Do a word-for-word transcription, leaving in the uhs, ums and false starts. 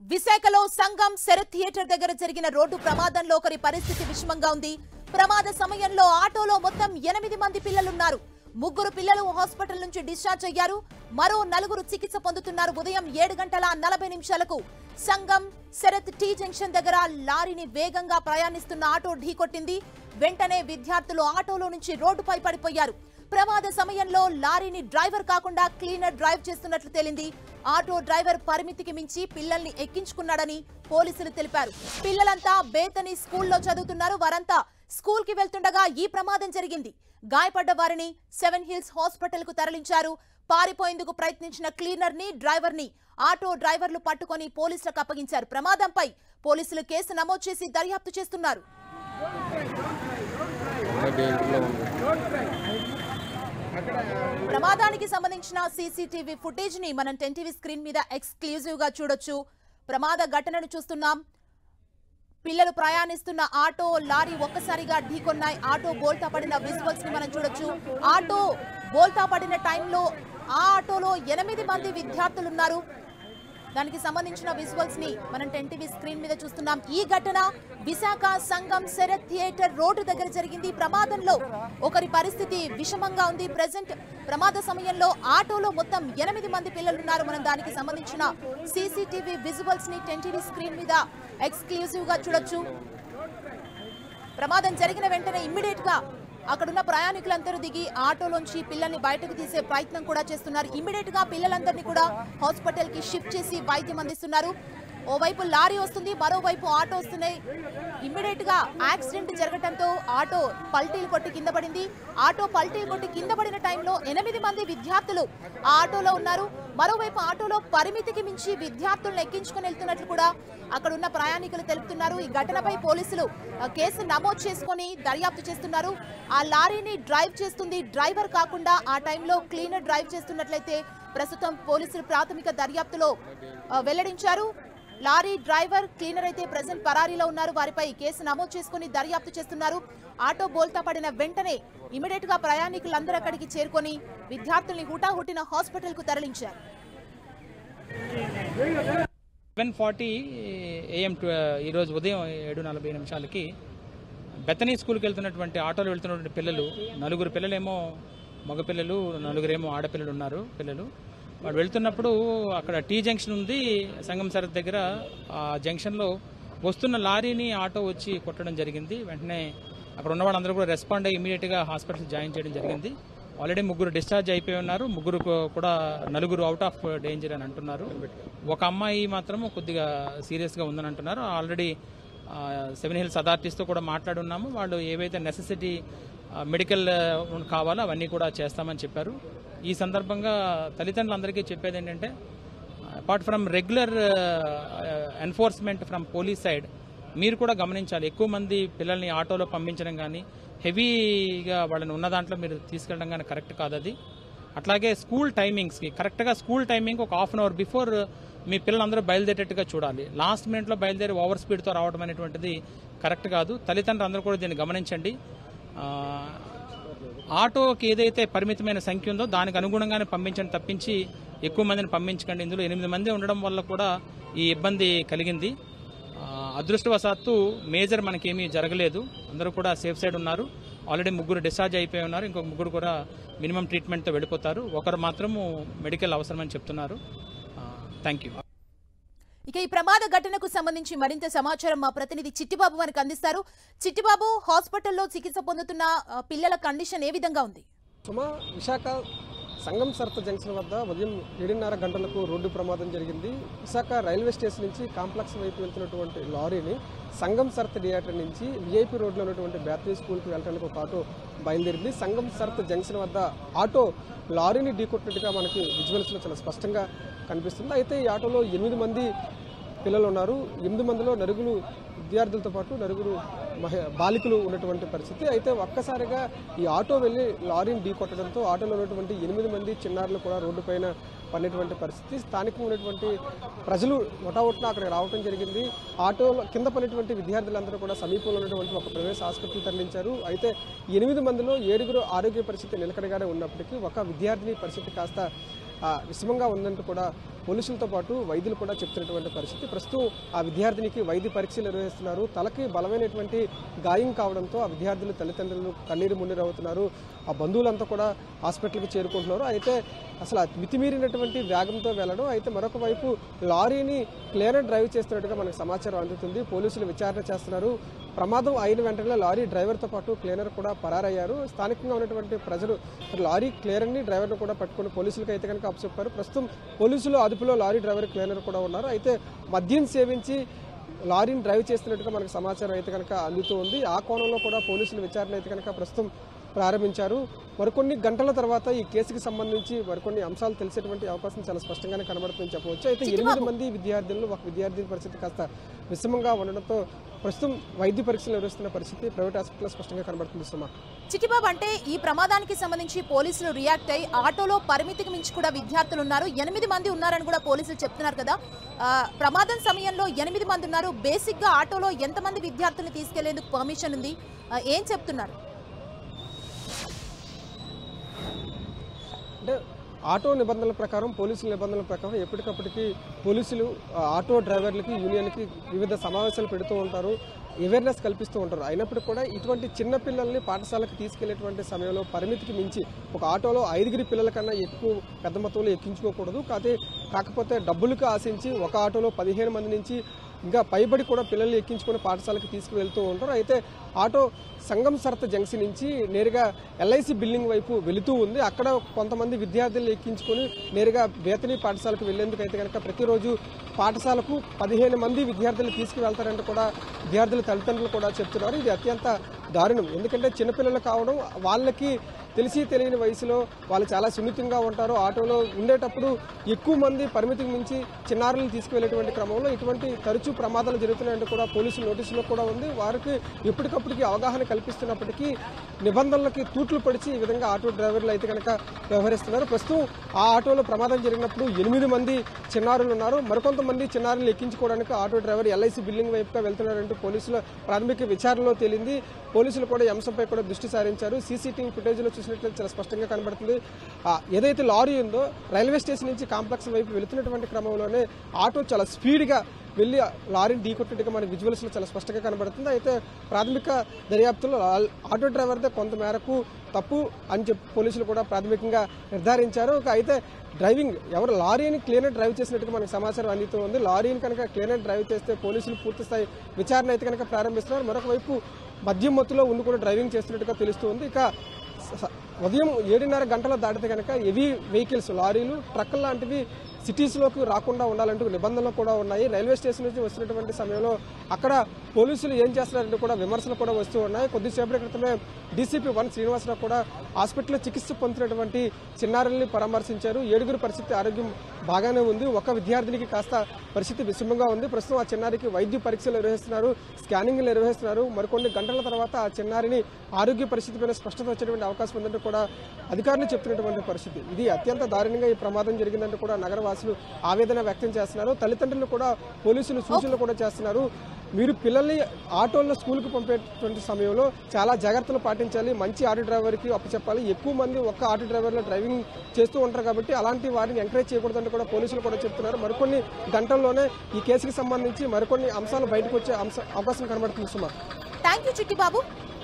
విశాఖలో సంగం శరత్ థియేటర్ దగ్గర జరిగిన రోడ్డు ప్రమాదంలో ఒకరి పరిస్థితి విషమంగా ఉంది. ప్రమాద సమయంలో ఆటోలో మొత్తం ఎనిమిది మంది పిల్లలున్నారు. ముగ్గురు పిల్లలు హాస్పిటల్ నుంచి డిశ్చార్జ్ అయ్యారు. మరో నలుగురు చికిత్స పొందుతున్నారు. ఉదయం ఏడు గంటల నలభై నిమిషాలకు సంగం శరత్ టీ జంక్షన్ దగ్గర లారీని వేగంగా ప్రయాణిస్తున్న ఆటో ఢీకొట్టింది. వెంటనే విద్యార్థులు ఆటోలో నుంచి రోడ్డుపై పడిపోయారు. ప్రమాద సమయంలో లారీని డ్రైవర్ కాకుండా క్లీనర్ డ్రైవ్ చేస్తున్నట్లు తేలింది. ఆటో డ్రైవర్ పరిమితికి మించి పిల్లల్ని ఎక్కించుకున్నాడని పోలీసులు తెలిపారు. పిల్లలంతా బేతని స్కూల్లో చదువుతున్నారు. వారంతా స్కూల్ కి వెళ్తుండగా ఈ ప్రమాదం జరిగింది. గాయపడ్డ వారిని సెవెన్ హిల్స్ హాస్పిటల్ కు తరలించారు. పారిపోయేందుకు ప్రయత్నించిన క్లీనర్ ని డ్రైవర్ ని ఆటో డ్రైవర్లు పట్టుకొని పోలీసులకు అప్పగించారు. ప్రమాదంపై పోలీసులు కేసు నమోదు చేసి దర్యాప్తు చేస్తున్నారు. ప్రమాదానికి సంబంధించిన సీసీటీవీ ఫుటేజ్ ని మనం టెన్ టీవీ స్క్రీన్ మీద ఎక్స్క్లూజివ్ గా చూడొచ్చు. ప్రమాద ఘటనను చూస్తున్నాం. పిల్లలు ప్రయాణిస్తున్న ఆటో లారీ ఒక్కసారిగా ఢీకొన్నాయి. ఆటో బోల్తా పడిన విజువల్స్ ని మనం చూడొచ్చు. ఆటో బోల్తా పడిన టైంలో ఆ ఆటోలో ఎనిమిది మంది విద్యార్థులు ఉన్నారు. దానికి సంబంధించిన విజువల్స్ ని మనం టెన్ టీవీ స్క్రీన్ మీద చూస్తున్నాం. ఈ ఘటన విశాఖ సంగం శరత్ థియేటర్ రోడ్డు దగ్గర జరిగింది. ప్రమాదంలో ఒకరి పరిస్థితి విషమంగా ఉంది. ప్రెసెంట్ ప్రమాద సమయంలో ఆటోలో మొత్తం ఎనిమిది మంది పిల్లలు ఉన్నారు. మనం దానికి సంబంధించిన సీసీటీవీ విజువల్స్ ని టెన్ టీవీ స్క్రీన్ మీద ఎక్స్క్లూజివ్ గా చూడొచ్చు. ప్రమాదం జరిగిన వెంటనే ఇమ్మీడియట్ గా అక్కడున్న ప్రయాణికులందరూ దిగి ఆటోలోంచి పిల్లల్ని బయటకు తీసే ప్రయత్నం కూడా చేస్తున్నారు. ఇమ్మీడియట్ గా పిల్లలందరినీ కూడా హాస్పిటల్ కి షిఫ్ట్ చేసి వైద్యం అందిస్తున్నారు. ఓవైపు లారీ వస్తుంది, మరోవైపు ఆటో వస్తున్నాయి. ఇమ్మీడియట్ గా యాక్సిడెంట్ జరగడంతో ఆటో పల్టీలు కొట్టి కింద పడింది. ఆటో పల్టీలు కొట్టి కింద పడిన టైంలో ఎనిమిది మంది విద్యార్థులు ఆ ఆటోలో ఉన్నారు. మరోవైపు ఆటోలో పరిమితికి మించి విద్యార్థులను ఎక్కించుకుని వెళ్తున్నట్లు కూడా అక్కడున్న ప్రయాణికులు తెలుపుతున్నారు. ఈ ఘటనపై పోలీసులు కేసు నమోదు చేసుకుని దర్యాప్తు చేస్తున్నారు. ఆ లారీని డ్రైవ్ చేస్తుంది డ్రైవర్ కాకుండా ఆ టైంలో క్లీనర్ డ్రైవ్ చేస్తున్నట్లయితే ప్రస్తుతం పోలీసులు ప్రాథమిక దర్యాప్తులో వెల్లడించారు. లారీ డ్రైవర్ క్లీనర్ అయితే ప్రెసెంట్ పరారీలో ఉన్నారు. వారిపై కేసు నమోదు చేసుకుని దర్యాప్తు చేస్తున్నారు. ఆటో బోల్తా పడిన వెంటనే ఇమీడియట్ గా ప్రయాణికులందరూ అక్కడికి చేరుకొని విద్యార్థుల్ని హుటాహుటిన హాస్పిటల్ కు తరలించారు. సెవెన్ ఫార్టీ ఏఎం ఈరోజు ఉదయం ఏడు నలభై నిమిషాలకి బెతనీ స్కూల్కి వెళ్తున్నటువంటి ఆటోలో వెళ్తున్నటువంటి పిల్లలు, నలుగురు పిల్లలేమో మగపిల్లలు, నలుగురేమో ఆడపిల్లలు ఉన్నారు. పిల్లలు వాడు వెళ్తున్నప్పుడు అక్కడ టీ జంక్షన్ ఉంది సంగం శరత్ దగ్గర. ఆ జంక్షన్లో వస్తున్న లారీని ఆటో వచ్చి కొట్టడం జరిగింది. వెంటనే అక్కడ ఉన్న వాళ్ళందరూ కూడా రెస్పాండ్ అయ్యి ఇమీడియట్గా హాస్పిటల్ జాయిన్ చేయడం జరిగింది. ఆల్రెడీ ముగ్గురు డిశ్చార్జ్ అయిపోయి ఉన్నారు. ముగ్గురు కూడా నలుగురు అవుట్ ఆఫ్ డేంజర్ అని అంటున్నారు. ఒక అమ్మాయి మాత్రం కొద్దిగా సీరియస్గా ఉందని అంటున్నారు. ఆల్రెడీ సెవెన్ హిల్స్ అథారిటీస్తో కూడా మాట్లాడున్నాము. వాళ్ళు ఏవైతే నెసెసిటీ మెడికల్ కావాలో అవన్నీ కూడా చేస్తామని చెప్పారు. ఈ సందర్భంగా తల్లిదండ్రులందరికీ చెప్పేది ఏంటంటే, apart from regular enforcement from police side మీరు కూడా గమనించాలి. ఎక్కువ మంది పిల్లల్ని ఆటోలో పంపించడం కానీ, హెవీగా వాళ్ళని ఉన్న దాంట్లో మీరు తీసుకెళ్ళడం కానీ కరెక్ట్ కాదు అది. అట్లాగే స్కూల్ టైమింగ్స్కి కరెక్ట్గా స్కూల్ టైమింగ్ ఒక హాఫ్ అన్ అవర్ బిఫోర్ మీ పిల్లలందరూ బయలుదేరేట్టుగా చూడాలి. లాస్ట్ మినిట్లో బయలుదేరి ఓవర్ స్పీడ్తో రావడం అనేటువంటిది కరెక్ట్ కాదు. తల్లిదండ్రులు అందరూ కూడా దీన్ని గమనించండి. ఆటోకి ఏదైతే పరిమితమైన సంఖ్య ఉందో దానికి అనుగుణంగానే పంపించండి తప్పించి ఎక్కువ మందిని పంపించకండి. ఇందులో ఎనిమిది మంది ఉండడం వల్ల కూడా ఈ ఇబ్బంది కలిగింది. అదృష్టవశాత్తు మేజర్ మనకేమీ జరగలేదు. అందరూ కూడా సేఫ్ సైడ్ ఉన్నారు. ఆల్రెడీ ముగ్గురు డిశ్చార్జ్ అయిపోయి ఉన్నారు. ఇంకొక ముగ్గురు కూడా మినిమం ట్రీట్మెంట్తో వెళ్ళిపోతారు. ఒకరు మాత్రము మెడికల్ అవసరమని చెప్తున్నారు. Thank you. ఇక ఈ ప్రమాద ఘటనకు సంబంధించి మరింత సమాచారం మా ప్రతినిధి చిట్టిబాబు మనకు అందిస్తారు. చిట్టిబాబు, హాస్పిటల్లో చికిత్స పొందుతున్న పిల్లల కండిషన్ ఏ విధంగా ఉంది? విశాఖ సంగం శరత్ జంక్షన్ వద్ద ఉదయం ఏడున్నర గంటలకు రోడ్డు ప్రమాదం జరిగింది. విశాఖ రైల్వే స్టేషన్ నుంచి కాంప్లెక్స్ వైపు వెళ్తున్నటువంటి లారీని సంగం శరత్ థియేటర్ నుంచి విఐపి రోడ్లో ఉన్నటువంటి బేతనీ స్కూల్కి వెళ్ళడానికి ఒక ఆటో బయలుదేరింది. సంగం శరత్ జంక్షన్ వద్ద ఆటో లారీని ఢీకొట్టినట్టుగా మనకి విజువల్స్లో చాలా స్పష్టంగా కనిపిస్తుంది. అయితే ఈ ఆటోలో ఎనిమిది మంది పిల్లలు ఉన్నారు. ఎనిమిది మందిలో నలుగురు విద్యార్థులతో పాటు నలుగురు మహి బాలికలు ఉన్నటువంటి పరిస్థితి. అయితే ఒక్కసారిగా ఈ ఆటో వెళ్ళి లారీని ఢీకొట్టడంతో ఆటోలో ఉన్నటువంటి ఎనిమిది మంది చిన్నారులు కూడా రోడ్డుపైన పడినటువంటి పరిస్థితి. స్థానికంగా ఉన్నటువంటి ప్రజలు ఒటావొట్న అక్కడికి రావడం జరిగింది. ఆటోలో కింద పడినటువంటి విద్యార్థులందరూ కూడా సమీపంలో ఉన్నటువంటి ఒక ప్రైవేట్ ఆసుపత్రికి తరలించారు. అయితే ఎనిమిది మందిలో ఏడుగురు ఆరోగ్య పరిస్థితి నిలకడగానే ఉన్నప్పటికీ ఒక విద్యార్థిని పరిస్థితి కాస్త విషమంగా ఉందంటూ కూడా పోలీసులతో పాటు వైద్యులు కూడా చెప్తున్నటువంటి పరిస్థితి. ప్రస్తుతం ఆ విద్యార్థినికి వైద్య పరీక్షలు నిర్వహిస్తున్నారు. తలకి బలమైనటువంటి గాయం కావడంతో ఆ విద్యార్థులు తల్లిదండ్రులు కన్నీరు మున్నీరు అవుతున్నారు. ఆ బంధువులంతా కూడా హాస్పిటల్కి చేరుకుంటున్నారు. అయితే అసలు మితిమీరినటువంటి వేగంతో వెళ్ళడం, అయితే మరొక వైపు లారీని క్లియర్ డ్రైవ్ చేస్తున్నట్టుగా మనకు సమాచారం అందుతుంది. పోలీసులు విచారణ చేస్తున్నారు. ప్రమాదం అయిన వెంటనే లారీ డ్రైవర్తో పాటు క్లీనర్ కూడా పరారయ్యారు. స్థానికంగా ఉన్నటువంటి ప్రజలు లారీ క్లీనర్ని డ్రైవర్ను కూడా పట్టుకుని పోలీసులకు అయితే కనుక అప్పచెప్పారు. ప్రస్తుతం పోలీసులు అదుపులో లారీ డ్రైవర్ క్లీనర్ కూడా ఉన్నారు. అయితే మద్యం సేవించి లారీని డ్రైవ్ చేస్తున్నట్టుగా మనకు సమాచారం అయితే కనుక అందుతూ ఉంది. ఆ కోణంలో కూడా పోలీసులు విచారణ అయితే కనుక ప్రస్తుతం ప్రారంభించారు. మరికొన్ని గంటల తర్వాత ఈ కేసుకి సంబంధించి మరికొన్ని అంశాలు తెలిసేటువంటి అవకాశం చాలా స్పష్టంగానే కనబడుతుందని చెప్పవచ్చు. అయితే ఎనిమిది మంది విద్యార్థులు ఒక విద్యార్థి పరిస్థితి కాస్త విషమంగా ఉండడంతో ప్రస్తుతం వైద్య పరీక్షలు నిర్వహిస్తున్న పరిస్థితి ప్రైవేట్ హాస్పిటల్లో స్పష్టంగా కనబడుతుంది. సుమా, చిట్టిబాబు, అంటే ఈ ప్రమాదానికి సంబంధించి పోలీసులు రియాక్ట్ అయ్యి ఆటోలో పరిమితికి మించి కూడా విద్యార్థులు ఉన్నారు, ఎనిమిది మంది ఉన్నారని కూడా పోలీసులు చెప్తున్నారు కదా. ప్రమాదం సమయంలో ఎనిమిది మంది ఉన్నారు. బేసిక్ గా ఆటోలో ఎంతమంది విద్యార్థుల్ని తీసుకెళ్లేందుకు పర్మిషన్ ఉంది, ఏం చెప్తున్నారు? అంటే ఆటో నిబంధనల ప్రకారం, పోలీసుల నిబంధనల ప్రకారం ఎప్పటికప్పటికి పోలీసులు ఆటో డ్రైవర్లకి యూనియన్కి వివిధ సమావేశాలు పెడుతూ ఉంటారు, అవేర్నెస్ కల్పిస్తూ ఉంటారు. అయినప్పటికీ కూడా ఇటువంటి చిన్న పిల్లల్ని పాఠశాలకు తీసుకెళ్లేటువంటి సమయంలో పరిమితికి మించి ఒక ఆటోలో ఐదుగురి పిల్లల కన్నా ఎక్కువ పెద్ద మొత్తంలో ఎక్కించుకోకూడదు. కాకపోతే కాకపోతే డబ్బులకు ఆశించి ఒక ఆటోలో పదిహేను మంది నుంచి ఇంకా పైబడి కూడా పిల్లల్ని ఎక్కించుకుని పాఠశాలకు తీసుకువెళ్తూ ఉంటారు. అయితే ఆటో సంగం సరత జంక్షన్ నుంచి నేరుగా ఎల్ఐసి బిల్డింగ్ వైపు వెళుతూ ఉంది. అక్కడ కొంతమంది విద్యార్థులను ఎక్కించుకొని నేరుగా బేతనీ పాఠశాలకు వెళ్లేందుకు అయితే కనుక ప్రతిరోజు పాఠశాలకు పదిహేను మంది విద్యార్థులు తీసుకువెళ్తారంటూ కూడా విద్యార్థుల తల్లిదండ్రులు కూడా చెప్తున్నారు. ఇది అత్యంత దారుణం. ఎందుకంటే చిన్నపిల్లలు కావడం, వాళ్ళకి తెలిసి తెలియని వయసులో వాళ్ళు చాలా సున్నితంగా ఉంటారు. ఆటోలో ఉండేటప్పుడు ఎక్కువ మంది పరిమితికి మించి చిన్నారులను తీసుకువెళ్ళేటువంటి క్రమంలో ఇటువంటి తరచూ ప్రమాదాలు జరుగుతున్నాయంటూ కూడా పోలీసుల నోటీసులో కూడా ఉంది. వారికి ఎప్పటికప్పటికి అవగాహన కల్పిస్తున్నప్పటికీ నిబంధనలకి తూట్లు పడిచి ఈ విధంగా ఆటో డ్రైవర్లు అయితే కనుక వ్యవహరిస్తున్నారు. ప్రస్తుతం ఆ ఆటోలో ప్రమాదం జరిగినప్పుడు ఎనిమిది మంది చిన్నారులు ఉన్నారు. మరికొంతమంది చిన్నారులు ఎక్కించుకోవడానికి ఆటో డ్రైవర్ ఎల్ఐసి బిల్డింగ్ వైపుగా వెళ్తున్నారంటూ పోలీసుల ప్రాథమిక విచారణలో తేలింది. పోలీసులు కూడా ఈ అంశంపై కూడా దృష్టి సారించారు. సీసీటీవీ ఫుటేజ్లో చూసినట్లయితే చాలా స్పష్టంగా కనబడుతుంది. ఏదైతే లారీ ఉందో రైల్వే స్టేషన్ నుంచి కాంప్లెక్స్ వైపు వెళుతున్నటువంటి క్రమంలోనే ఆటో చాలా స్పీడ్గా వెళ్ళి లారీని ఢీకొట్టినట్టుగా మన విజువల్స్లో చాలా స్పష్టంగా కనబడుతుంది. అయితే ప్రాథమిక దర్యాప్తులో ఆటో డ్రైవర్దే కొంత మేరకు తప్పు అని చెప్పి పోలీసులు కూడా ప్రాథమికంగా నిర్ధారించారు. అయితే డ్రైవింగ్ ఎవరు లారీని క్లీనర్ డ్రైవ్ చేసినట్టుగా మనకు సమాచారం అందుతూ ఉంది. లారీని కనుక క్లీనర్ డ్రైవ్ చేస్తే పోలీసులు పూర్తి స్థాయి విచారణ అయితే కనుక ప్రారంభిస్తున్నారు. మరొక వైపు మద్యం మత్తులో ఉండి కూడా డ్రైవింగ్ చేస్తున్నట్టుగా తెలుస్తూ ఉంది. ఇక ఉదయం ఏడున్నర గంటల దాటితే కనుక హెవీ వెహికల్స్, లారీలు, ట్రక్కులు లాంటివి సిటీస్లోకి రాకుండా ఉండాలంటూ నిబంధనలు కూడా ఉన్నాయి. రైల్వే స్టేషన్ నుంచి వస్తున్నటువంటి సమయంలో అక్కడ పోలీసులు ఏం చేస్తున్నారంటే కూడా విమర్శలు కూడా వస్తూ ఉన్నాయి. కొద్దిసేపటి క్రితమే డీసీపీ వన్ శ్రీనివాసరావు కూడా హాస్పిటల్లో చికిత్స పొందుతున్నటువంటి చిన్నారుల్ని పరామర్శించారు. ఏడుగురు పరిస్థితి ఆరోగ్యం బాగానే ఉంది. ఒక విద్యార్థినికి కాస్త పరిస్థితి విషమంగా ఉంది. ప్రస్తుతం ఆ చిన్నారికి వైద్య పరీక్షలు నిర్వహిస్తున్నారు, స్కానింగ్లు నిర్వహిస్తున్నారు. మరికొన్ని గంటల తర్వాత ఆ చిన్నారిని ఆరోగ్య పరిస్థితిపైన స్పష్టత వచ్చేటువంటి అవకాశం ఉందంటే కూడా అధికారులు చెప్తున్నటువంటి పరిస్థితి. ఇది అత్యంత దారుణంగా ఈ ప్రమాదం జరిగిందంటే కూడా నగరవాసులు ఆవేదన వ్యక్తం చేస్తున్నారు. తల్లిదండ్రులు కూడా పోలీసులు సూచనలు కూడా చేస్తున్నారు. మీరు పిల్లల్ని ఆటోల్లో స్కూల్కి పంపేటువంటి సమయంలో చాలా జాగ్రత్తలు పాటించాలి. మంచి ఆటో డ్రైవర్కి అప్పచెప్పాలి. ఎక్కువ మంది ఒక్క ఆటో డ్రైవర్లో డ్రైవింగ్ చేస్తూ ఉంటారు కాబట్టి అలాంటి వారిని ఎంకరేజ్ చేయకూడదంటే కూడా పోలీసులు కూడా చెప్తున్నారు. మరికొన్ని గంటల్లోనే ఈ కేసుకి సంబంధించి మరికొన్ని అంశాలు బయటకు వచ్చే అంశ అవకాశం కనబడుతుంది. Suma, thank you Chittibabu.